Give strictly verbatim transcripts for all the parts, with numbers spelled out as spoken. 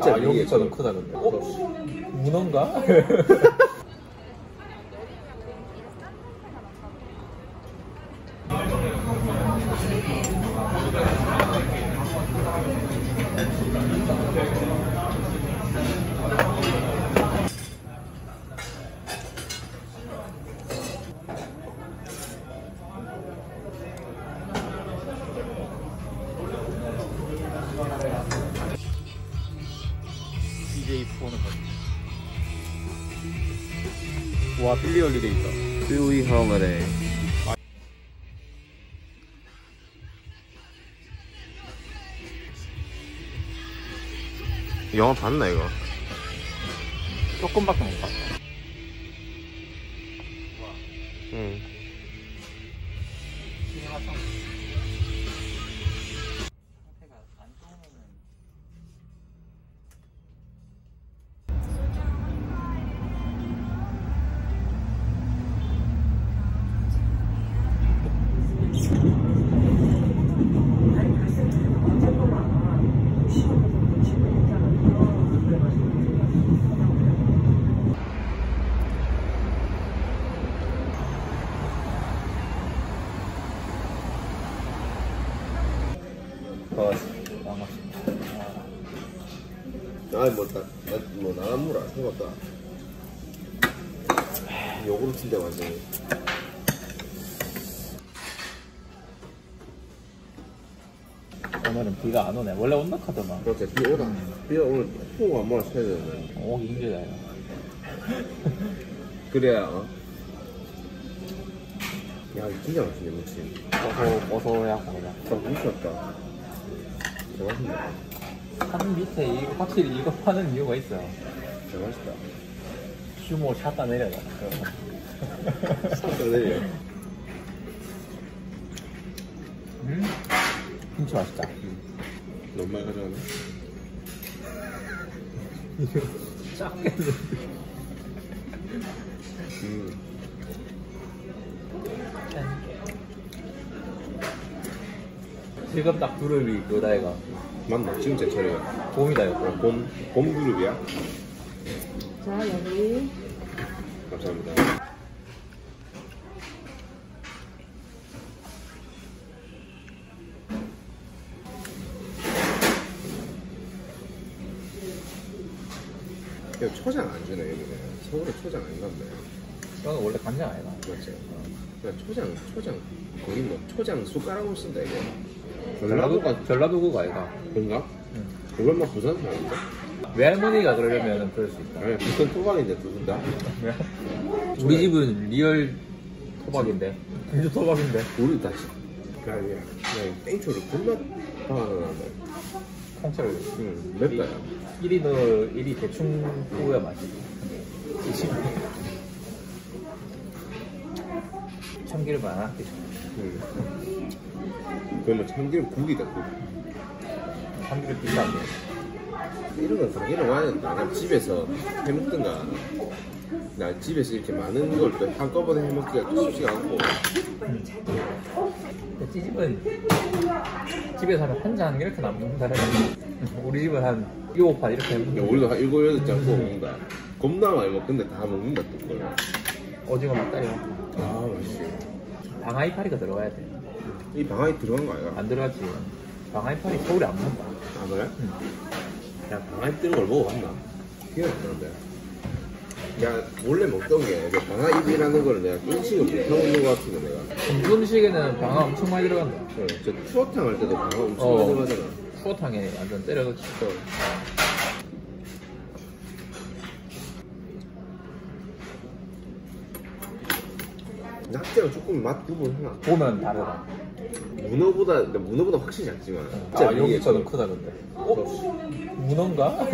아, 여기가 너무 크다 근데. 어? 문어인가? 디제이 폰은 와, 빌리 홀리데이 있다. 빌리 홀리데이. 영화 봤나 이거? 조금밖에 못 봤어. 응. 아니 뭐나뭐 나무라 생각다. 요구르트인데 완전히. 오늘은 비가 안 오네. 원래 온다 카더만. 그렇게 비 오다. 음. 비가 오늘 폭우 한 번씩 해야 되는데. 오기 힘들다 이거. 그래야. 어? 야 이거 진짜 맛있네 무침. 버섯 버섯하고 그냥. 아 미쳤다. 진짜 맛있네. 산 밑에 이 확실히 이거 파는 이유가 있어요. 진짜 맛있다. 슈모 샷다 내려가. 샷다 내려. 음? 김치 맛있다. 음. 너무 많이 가져가네. 작겠는데. 음. 지금 딱 두릅이 그거다 이거. 맞나? 지금 제 차례야. 봄이다 이거. 어, 봄, 봄 그룹이야? 자, 여기. 감사합니다. 이거 초장 안 주네, 여기는. 서울에 초장 안 간대. 이거는 원래 간장 아니야? 맞지? 어. 그냥 초장, 초장. 거기 뭐, 초장 숟가락으로 쓴다, 이거. 전라도, 전라도가, 전라도 그거 아이가? 그런가? 응. 그걸 막 부산 사람인데? 외할머니가 그러려면 그럴 수 있다. 아니, 무슨 토박인데, 두 분 다? 우리 집은 리얼 토박인데. 진짜 토박인데. 우리 다, 그냥, 그냥 땡초를 겁나 방하는데. 통째로. 응, 맵다, 야. 일이 너, 일이 대충 구워야 맛있어. 참기름 안 할게. 응. 그러면 참기름 국이다, 국. 참기름 비싼데. 이런 건 가게를 와야 된다. 그냥 집에서 해먹든가. 나 집에서 이렇게 많은 걸 또 한꺼번에 해먹기가 또 쉽지가 않고. 찌집은 집에서 하면 한 잔 이렇게 남는다. 우리 집은 한 일곱 판 이렇게 근데 먹는다. 우리도 한 일곱, 여덟 장 구워 먹는다. 겁나 많이 먹는데 다 먹는다, 또 그걸. 오징어 막다리. 아, 맛있지. 방아이파리가 들어가야 돼. 이 방아에 들어간 거 아이가? 안 들어갔지. 방아이파리 서울에 안 먹는다. 아, 그래? 응. 야, 방아에 뜨는 걸 먹어봤나? 기억이 안 나는데. 야, 원래 먹던 게, 방아잎이라는 걸 내가 인식을 못하고 것 같은데, 내가. 중국 음식에는 방아 엄청 많이 들어간다. 어, 저 추어탕 할 때도 방아 엄청 어. 많이 들어가잖아. 추어탕에 완전 때려서 쳤어. 낙지랑 조금 맛 구분하나? 보면 다르다. 문어보다, 근데 문어보다 확실히 작지만. 아, 여기가 너무 크다 근데. 어? 문어인가?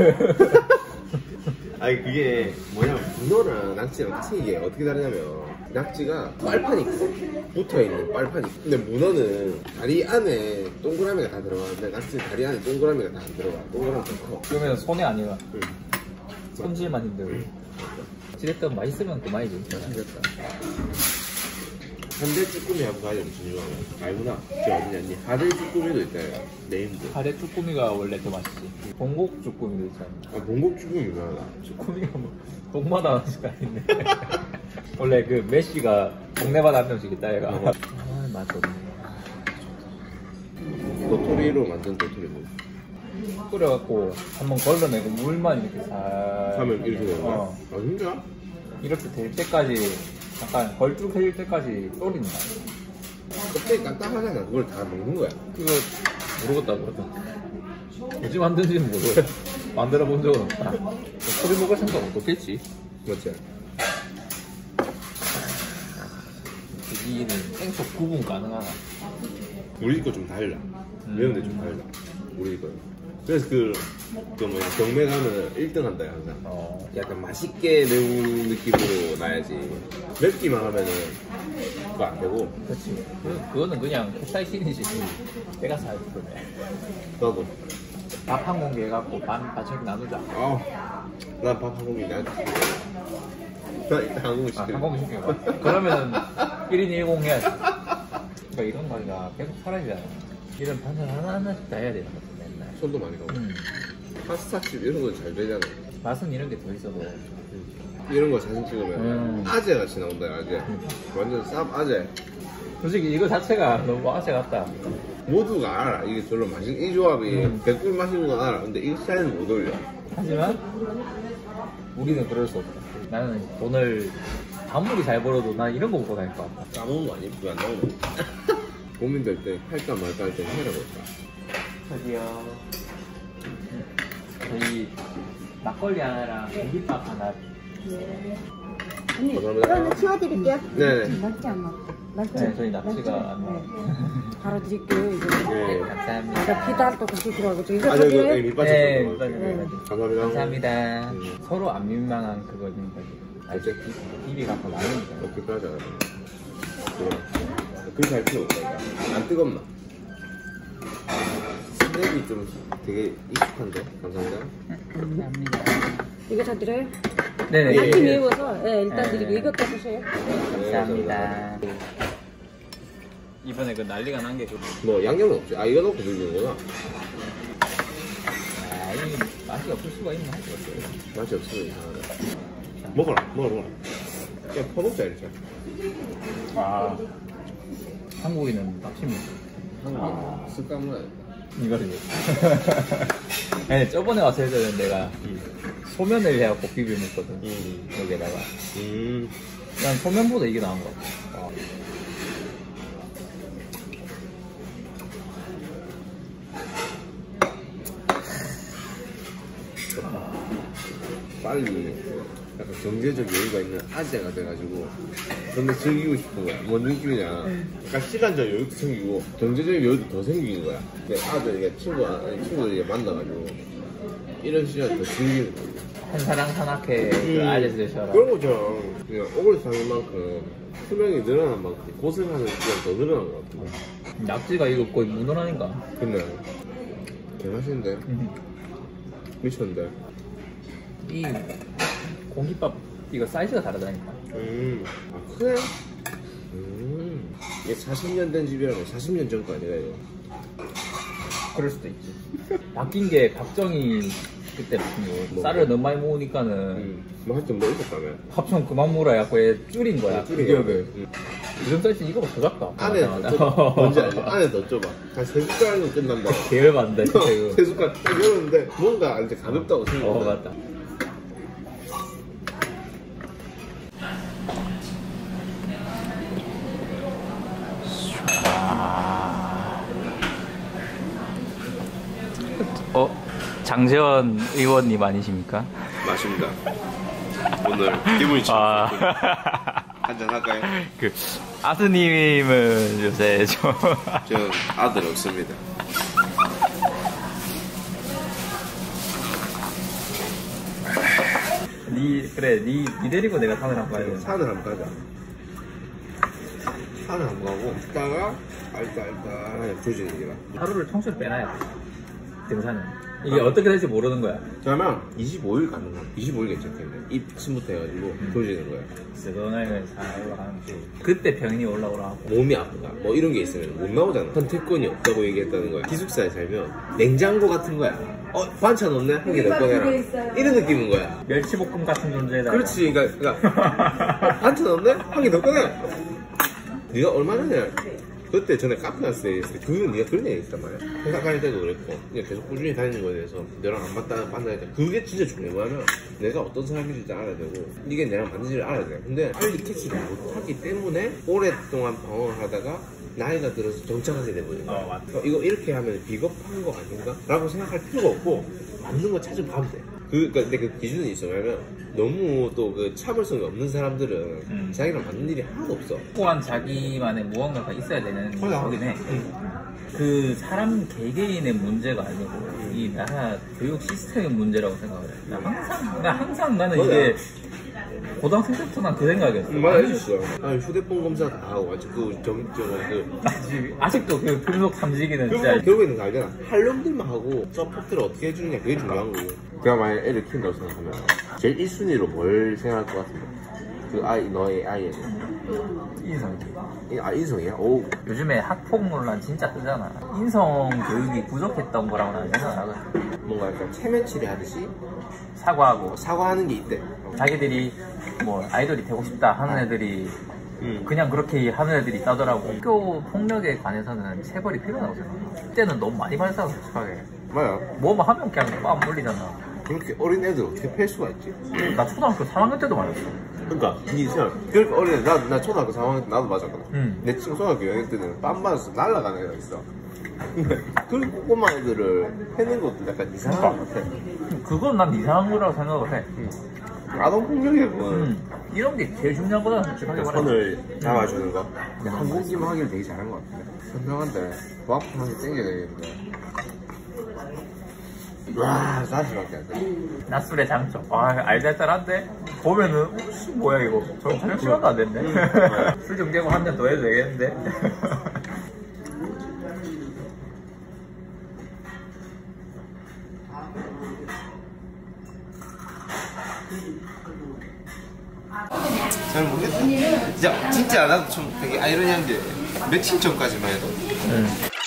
아니 그게 뭐냐면 문어랑 낙지랑 틀린 게 어떻게 다르냐면 낙지가 빨판이 붙어있는 빨판이 있고 근데 문어는 다리 안에 동그라미가 다 들어가는데 낙지는 다리 안에 동그라미가 다 안 들어가. 동그라미가 더 커. 그러면 손에 아니라 응. 손질만 힘들고. 지렛대 맛있으면 그만이지. 맛있겠다. 한대 쭈꾸미 한번 가자 진주가. 아니구나. 저 어디냐? 하대 쭈꾸미도 있다. 네임드. 가래 쭈꾸미가 원래 더 맛있지. 봉곡 쭈꾸미도 있잖아. 아 봉곡 쭈꾸미 유명하다. 쭈꾸미가 뭐 동마다 하나씩 아닌데. 원래 그 메시가 동네마다 한 명씩 있다 얘가. 아 맛이 없네. 도토리로 만든 도토리묵. 끓여갖고 한번 걸러내고 물만 이렇게 살. 하면 이렇게 되는 거야? 어. 아 진짜? 이렇게 될 때까지 약간 걸쭉해질 때까지 졸인다. 껍데기 딱딱하잖아. 그걸 다 먹는 거야. 그거 모르겠다 그러다. 어찌 만드는지는 모르겠어. 만들어 본 적은 없다. 소리 먹을 생각 없겠지. 맞지? 여기는 생속 구분 가능하나? 우리 거 좀 달라. 음. 매운데 좀 달라. 우리 거. 그래서 그, 그 뭐야, 경매 가면 일 등 한다, 항상. 어. 약간 맛있게 매운 느낌으로 놔야지. 맵기만 하면은 그거 안 되고. 그렇지. 그, 그거는 그냥 캡사이신이지. 내가 살 거네. 나도. 밥 한 공기 해갖고 반 반씩 나누자. 아, 난 밥 한 공기 나한테 시키자. 나 일단 한 공기 아, 시켜. 한 공기 시켜봐. 그러면은 일 인 일 공 해야지. 그러니까 이런 거가 계속 살아야잖아. 이런 반찬 하나하나씩 다 해야 되는 거지 맨날. 손도 많이 가고. 음. 파스타집 이런 거 잘 되잖아. 맛은 이런 게 더 있어도. 이런 거 사진 찍으면 음. 아재 같이 나온다, 아재. 음. 완전 쌉 아재. 솔직히 이거 자체가 너무 아재 같다. 모두가 알아. 이게 별로 맛있, 이 조합이 음. 백불 맛있는 건 알아. 근데 이 스타일은 못 올려. 하지만 우리는 그럴 수 없다. 나는 돈을 아무리 잘 벌어도 난 이런 거 먹고 다닐 것 같다. 까먹은 거 아니? 그거 안 나오는 거. 고민될 때 할까 말까 할 때 해라 볼까. 저기요. 저희 막걸리 하나랑 고깃밥 하나. 언니, 감사합니다. 그러면 치워드릴게요. 네네. 낫지 않나? 낫지? 네, 저희 납치가 안 나와요. 네. 바로 드릴게요, 이거. 네. 감사합니다. 나 비단 또 같이 들어가고, 저 이거 아, 저 이거 사줘요? 밑받침 네, 좀 밑받침. 네. 감사합니다. 감사합니다. 음. 서로 안 민망한 그거는 거지. 알지? 비비 갖고 나누니까. 이렇게 따잖아. 그래. 그렇게 할 필요 없다. 안 뜨겁나? 스낵이 좀 되게 익숙한데? 감사합니다. 감사합니다. 이거 다 드려요? 네네. 예, 많이 예. 매워서, 네, 일단 네. 드리고, 이것도 드세요. 감사합니다. 이번에 그 난리가 난 게 그. 뭐 양념은 없지? 아 이거 넣고 드리는구나. 아, 이 맛이 없을 수가 있나? 맛이 없으면 이상하다. 먹어라, 먹어라, 먹어라. 그냥 퍼먹자 이렇게. 아, 한국인은 빡심이. 한국인 습관을 이거를. 아니, 저번에 와서 해서는 내가 소면을 해갖고 비빔 했거든. 음. 여기에다가. 음. 난 소면보다 이게 나은 것 같아. 어. 빨리 약간 경제적 여유가 있는 아재가 돼가지고 근데 즐기고 싶은 거야. 뭔 느낌이냐. 약간 시간적 여유도 생기고 경제적 여유도 더 생기는 거야. 내 아들, 이게 친구, 아니, 친구들 만나가지고 이런 시간 더 즐기는 거야. 한 사랑 산악회 그 아저씨들처럼. 그런 거죠. 그냥 오글 사는 만큼 수명이 늘어난 만큼 고생하는 시간 더 늘어난 것 같아. 낙지가 이거 거의 문어 아닌가? 근데 개맛있는데? 음. 미쳤는데? 이 공깃밥 이거 사이즈가 다르다니까. 음, 아, 그래? 음, 이게 사십 년 된 집이라면 사십 년 전 거 아니야, 이거? 그럴 수도 있지. 바뀐 게 박정희 그때 무슨 뭐 뭐, 쌀을 뭐. 너무 많이 먹으니까는 음, 뭐 하여튼 뭐 있었다며. 합 좀 그만 물어야 고 얘 줄인 거야. 줄인 기억을. 거야. 음. 요즘 사이즈 이거보다 더 작다. 안에 더 좁아. 뭔지 알지? 안에 더 좁아. 한 세 숟가락은 끝난다. 계열 받는다 진짜 이거. 세 숟가락 딱 열었는데 뭔가 이제 가볍다고 생각해. 어 맞다. 어? 장재원 의원님 아니십니까? 맞습니다. 오늘 기분이 참 아. 좋군요. 한잔 할까요? 그 아드님은 요새 좀 저 아들 없습니다. 니 그래 니, 니 데리고 내가 산을 한번 가야 돼. 산을 한번 가자. 산을 한번 가고 있다가 알다알다하게 조지는 기라. 하루를 통째로 빼놔야 돼. 등산은. 이게 어떻게 될지 모르는 거야. 그러면 이십오 일 가는 거야. 이십오 일 괜찮겠네. 입침부터 해가지고 조지는 거야. 쓰거나게 잘 올라가는지. 그때 병이 올라오라고. 몸이 아프다. 뭐 이런 게 있으면 못 나오잖아. 선택권이 없다고 얘기했다는 거야. 기숙사에 살면 냉장고 같은 거야. 어 반찬 없네? 한 개 더 꺼내라. 이런 느낌인 거야. 멸치볶음 같은 존재다. 그렇지. 그러니까, 그러니까 어, 반찬 없네? 한 개 더 꺼내. 네가 얼마 전에 그때 전에 카페 갔을 때 있을 때 그건 네가 그런 얘기 있단 말이야. 회사 다닐 때도 그랬고 그냥 계속 꾸준히 다니는 거에 대해서 너랑 안 맞다 만나야 돼. 그게 진짜 중요해. 뭐냐면 내가 어떤 사람인지 알아야 되고 이게 내랑 맞는지를 알아야 돼. 근데 빨리 캐치를 못하기 때문에 오랫동안 방황을 하다가 나이가 들어서 정착하게 돼버린 거야. 어, 맞다. 어, 이거 이렇게 하면 비겁한 거 아닌가? 라고 생각할 필요가 없고 맞는 거 찾아가면 돼. 그, 그니까, 근데 그 기준이 있어. 왜냐면, 너무 또 그 참을성이 없는 사람들은 음. 자기랑 맞는 일이 하나도 없어. 또한 자기만의 무언가가 있어야 되는 거긴 해. 그 사람 개개인의 문제가 아니고 이 나라 교육 시스템의 문제라고 생각을 해. 나 항상, 나 항상 나는 맞아. 이게 고등학생 때부터 난 그 생각이었어. 응, 맞아, 있었어. 아니, 휴대폰 검사 다 하고, 완전 그, 점, 저, 그. 아직, 아직도 그 금속 삼지기는 진짜. 결국, 결국에는 그 알잖아. 할 놈들만 하고, 서포트를 어떻게 해주느냐, 그게 중요한 거고. 내가 만약 애를 키운다고 생각하면, 제일 일 순위로 뭘 생각할 것 같은데? 그 아이, 너의 아이에 대해서. 인성. 아, 인성이야? 오. 요즘에 학폭 논란 진짜 뜨잖아. 인성 교육이 부족했던 거라고 나는 생각을 하거든. 뭔가 약간 체면 치레하듯이 사과하고 사과하는 게 있대. 자기들이 뭐 아이돌이 되고 싶다 하는 애들이 응. 그냥 그렇게 하는 애들이 있다더라고. 학교 폭력에 관해서는 체벌이 필요하다고 생각해. 그때는 너무 많이 발사가 솔직하게. 맞아. 뭐만 하면 그냥 빡 물리잖아. 그렇게 어린 애들 어떻게 팰 수가 있지? 나 초등학교 삼 학년 때도 말했어. 그러니까 니 생각 그렇게 어린 애, 나, 나 초등학교 삼 학년 때 나도 맞았거든. 응. 내 친구 초등학교 영 학년 때는 빰 맞아서 날아가는 애가 있어. 근데 그 꼬꼬마 애들을 패는 것도 약간 이상한 것 같아. 그건 난 이상한 거라고 생각을 해. 응. 아동폭력이야 그건. 음, 이런 게 제일 중요한 거다 솔직하게 말해. 선을 잡아주는 거. 근데 한 공기만 하기를 되게 잘한 것 같아. 현명한데 고압품 한개 땡겨야 되겠는데. 와, 사실밖에 안 돼. 낮술의 장점. 아, 알잘잘한데? 보면은, 혹시 뭐야, 이거. 저거 저녁 시간도 안 됐네. 술 좀 깨고 한 잔 더 해도 되겠는데? 잘 모르겠다. 진짜, 진짜 나도 좀 되게 아이러니한 게 며칠 전까지만 해도 응.